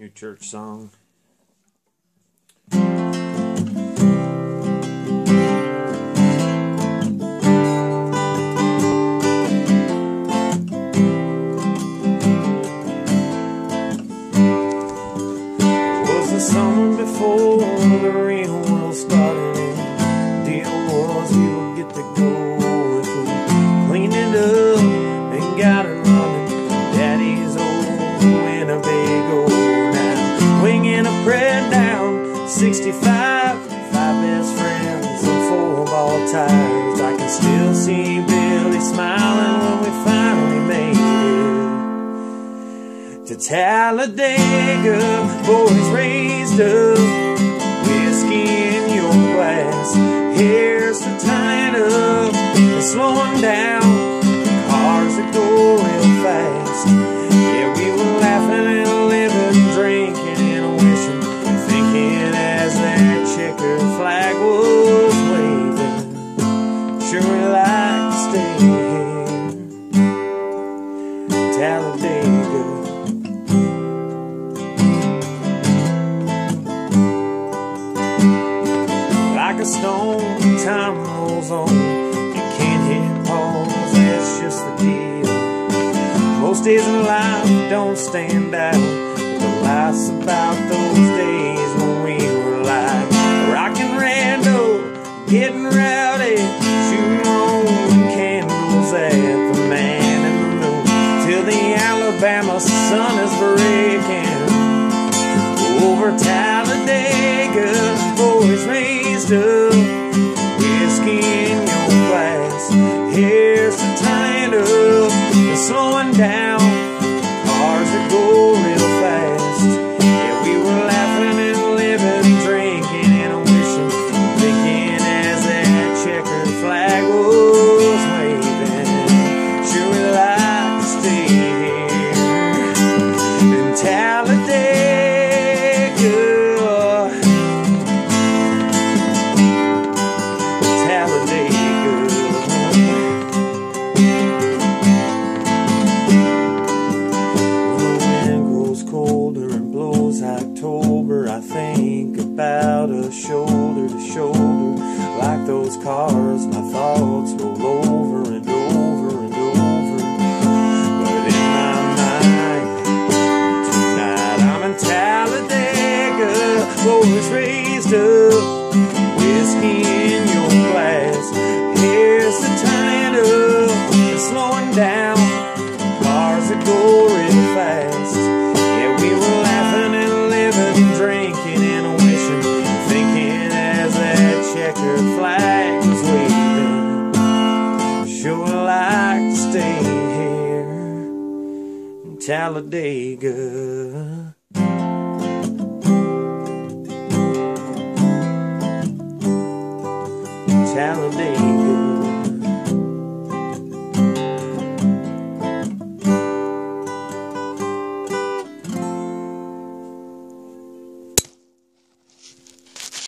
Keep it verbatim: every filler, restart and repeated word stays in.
New church song. Summer before the real world started, and the deal was we would get to go if we cleaned it up and got it running. Daddy's old Winnebago now, winging a prayer down sixty-five, five best friends and four ball tires. I can still see Billy smiling when we finally made it to Talladega. Boys raised up, whiskey in your glass. Here's to turn it up and slowing down, cars that go real fast. Yeah, we were laughing and living, drinking and wishing, thinking as that checkered flag was waving. Sure we like to stay here, Talladega. Like a stone, time rolls on. You can't hit pause, that's just the deal. Most days in life don't stand out, but the life's about those days when we were like rockin' Rbadour, getting rowdy, shooting Roman candles at the man in the moon, till the Alabama sun is breaking over Talladega. Boys raised up, whiskey in your glass. Here's to turning up and slowing down, cars that go real fast. Yeah, we were laughing and living, drinking and wishing, thinking as that checkered flag was waving. Sure we like to stay here in Talladega. October, I think about us shoulder to shoulder, like those cars. My thoughts roll over and over and over. But in my mind, tonight I'm in Talladega. Boys raised up, whiskey in your glass. Here's to turning up and slowing down, cars that go real fast. Yeah, we were laughing and drinking and wishing, thinking as that checkered flag was waving. Sure like to stay here in Talladega.